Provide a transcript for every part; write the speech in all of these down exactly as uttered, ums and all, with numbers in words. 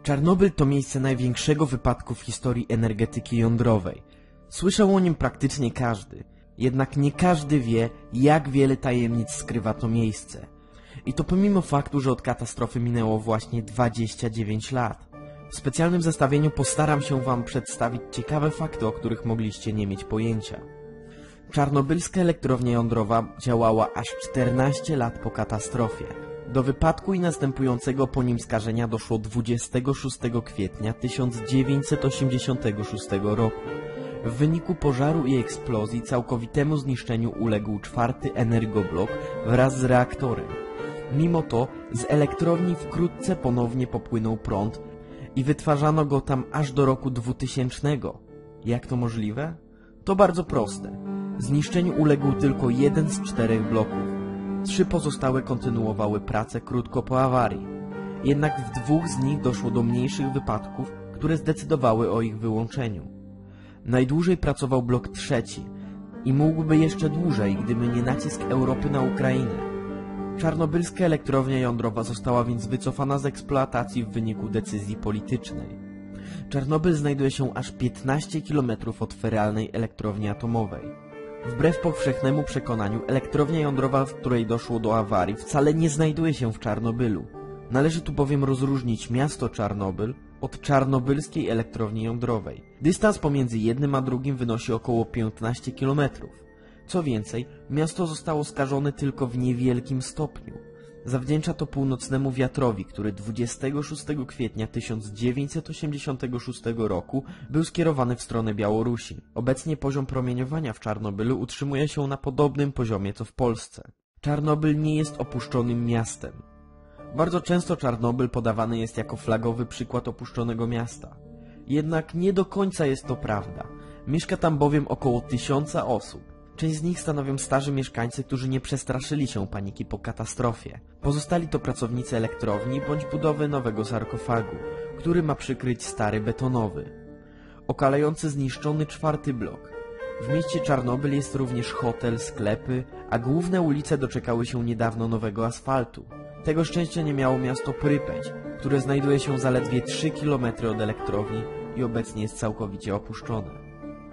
Czarnobyl to miejsce największego wypadku w historii energetyki jądrowej. Słyszał o nim praktycznie każdy, jednak nie każdy wie, jak wiele tajemnic skrywa to miejsce. I to pomimo faktu, że od katastrofy minęło właśnie dwadzieścia dziewięć lat. W specjalnym zestawieniu postaram się wam przedstawić ciekawe fakty, o których mogliście nie mieć pojęcia. Czarnobylska elektrownia jądrowa działała aż czternaście lat po katastrofie. Do wypadku i następującego po nim skażenia doszło dwudziestego szóstego kwietnia tysiąc dziewięćset osiemdziesiątego szóstego roku. W wyniku pożaru i eksplozji całkowitemu zniszczeniu uległ czwarty energoblok wraz z reaktorem. Mimo to z elektrowni wkrótce ponownie popłynął prąd i wytwarzano go tam aż do roku dwutysięcznego. Jak to możliwe? To bardzo proste. Zniszczeniu uległ tylko jeden z czterech bloków. Trzy pozostałe kontynuowały pracę krótko po awarii. Jednak w dwóch z nich doszło do mniejszych wypadków, które zdecydowały o ich wyłączeniu. Najdłużej pracował blok trzeci i mógłby jeszcze dłużej, gdyby nie nacisk Europy na Ukrainę. Czarnobylska elektrownia jądrowa została więc wycofana z eksploatacji w wyniku decyzji politycznej. Czarnobyl znajduje się aż piętnaście kilometrów od feralnej elektrowni atomowej. Wbrew powszechnemu przekonaniu, elektrownia jądrowa, w której doszło do awarii, wcale nie znajduje się w Czarnobylu. Należy tu bowiem rozróżnić miasto Czarnobyl od czarnobylskiej elektrowni jądrowej. Dystans pomiędzy jednym a drugim wynosi około piętnaście kilometrów. Co więcej, miasto zostało skażone tylko w niewielkim stopniu. Zawdzięcza to północnemu wiatrowi, który dwudziestego szóstego kwietnia tysiąc dziewięćset osiemdziesiątego szóstego roku był skierowany w stronę Białorusi. Obecnie poziom promieniowania w Czarnobylu utrzymuje się na podobnym poziomie co w Polsce. Czarnobyl nie jest opuszczonym miastem. Bardzo często Czarnobyl podawany jest jako flagowy przykład opuszczonego miasta. Jednak nie do końca jest to prawda. Mieszka tam bowiem około tysiąca osób. Część z nich stanowią starzy mieszkańcy, którzy nie przestraszyli się paniki po katastrofie. Pozostali to pracownicy elektrowni bądź budowy nowego sarkofagu, który ma przykryć stary betonowy. Okalający zniszczony czwarty blok. W mieście Czarnobyl jest również hotel, sklepy, a główne ulice doczekały się niedawno nowego asfaltu. Tego szczęścia nie miało miasto Prypeć, które znajduje się zaledwie trzy kilometry od elektrowni i obecnie jest całkowicie opuszczone.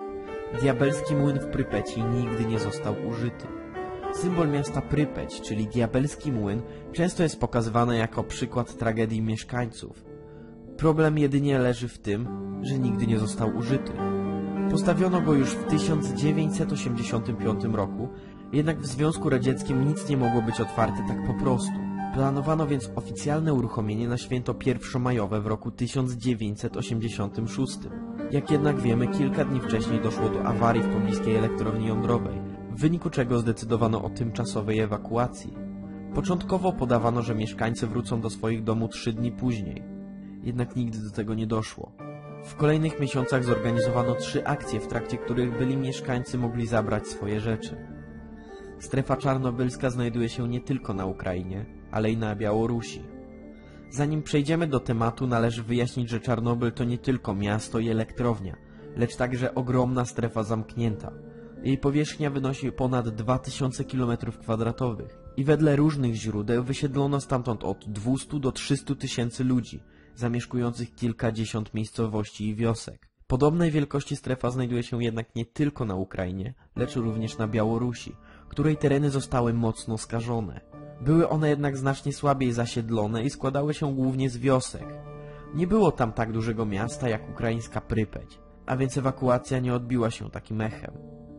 Diabelski młyn w Prypeci nigdy nie został użyty. Symbol miasta Prypeć, czyli diabelski młyn, często jest pokazywany jako przykład tragedii mieszkańców. Problem jedynie leży w tym, że nigdy nie został użyty. Postawiono go już w tysiąc dziewięćset osiemdziesiątym piątym roku, jednak w Związku Radzieckim nic nie mogło być otwarte tak po prostu. Planowano więc oficjalne uruchomienie na święto pierwszomajowe w roku tysiąc dziewięćset osiemdziesiątym szóstym. Jak jednak wiemy, kilka dni wcześniej doszło do awarii w pobliskiej elektrowni jądrowej, w wyniku czego zdecydowano o tymczasowej ewakuacji. Początkowo podawano, że mieszkańcy wrócą do swoich domów trzy dni później. Jednak nigdy do tego nie doszło. W kolejnych miesiącach zorganizowano trzy akcje, w trakcie których byli mieszkańcy mogli zabrać swoje rzeczy. Strefa czarnobylska znajduje się nie tylko na Ukrainie, ale i na Białorusi. Zanim przejdziemy do tematu, należy wyjaśnić, że Czarnobyl to nie tylko miasto i elektrownia, lecz także ogromna strefa zamknięta. Jej powierzchnia wynosi ponad dwa tysiące kilometrów kwadratowych i wedle różnych źródeł wysiedlono stamtąd od dwustu do trzystu tysięcy ludzi, zamieszkujących kilkadziesiąt miejscowości i wiosek. Podobnej wielkości strefa znajduje się jednak nie tylko na Ukrainie, lecz również na Białorusi, której tereny zostały mocno skażone. Były one jednak znacznie słabiej zasiedlone i składały się głównie z wiosek. Nie było tam tak dużego miasta jak ukraińska Prypeć, a więc ewakuacja nie odbiła się takim echem.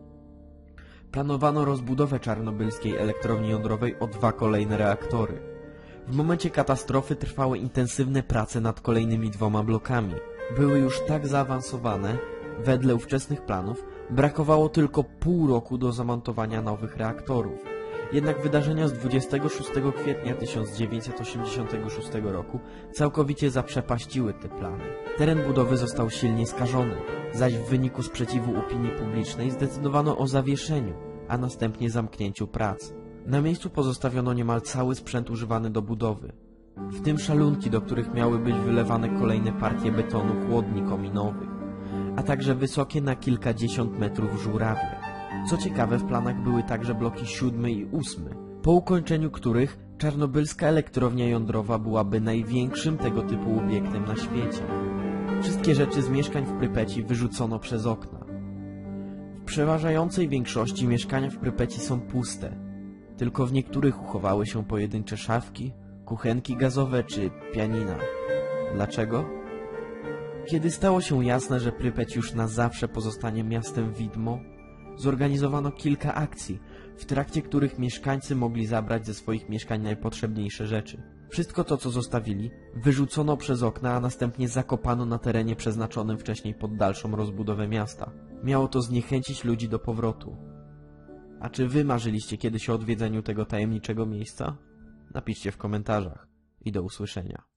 Planowano rozbudowę czarnobylskiej elektrowni jądrowej o dwa kolejne reaktory. W momencie katastrofy trwały intensywne prace nad kolejnymi dwoma blokami. Były już tak zaawansowane, wedle ówczesnych planów, brakowało tylko pół roku do zamontowania nowych reaktorów. Jednak wydarzenia z dwudziestego szóstego kwietnia tysiąc dziewięćset osiemdziesiątego szóstego roku całkowicie zaprzepaściły te plany. Teren budowy został silnie skażony, zaś w wyniku sprzeciwu opinii publicznej zdecydowano o zawieszeniu, a następnie zamknięciu prac. Na miejscu pozostawiono niemal cały sprzęt używany do budowy, w tym szalunki, do których miały być wylewane kolejne partie betonu chłodni kominowych, a także wysokie na kilkadziesiąt metrów żurawie. Co ciekawe, w planach były także bloki siódmy i ósmy, po ukończeniu których Czarnobylska elektrownia jądrowa byłaby największym tego typu obiektem na świecie. Wszystkie rzeczy z mieszkań w Prypeci wyrzucono przez okna. W przeważającej większości mieszkania w Prypeci są puste. Tylko w niektórych uchowały się pojedyncze szafki, kuchenki gazowe czy pianina. Dlaczego? Kiedy stało się jasne, że Prypeć już na zawsze pozostanie miastem widmo, zorganizowano kilka akcji, w trakcie których mieszkańcy mogli zabrać ze swoich mieszkań najpotrzebniejsze rzeczy. Wszystko to, co zostawili, wyrzucono przez okna, a następnie zakopano na terenie przeznaczonym wcześniej pod dalszą rozbudowę miasta. Miało to zniechęcić ludzi do powrotu. A czy wy marzyliście kiedyś o odwiedzeniu tego tajemniczego miejsca? Napiszcie w komentarzach i do usłyszenia.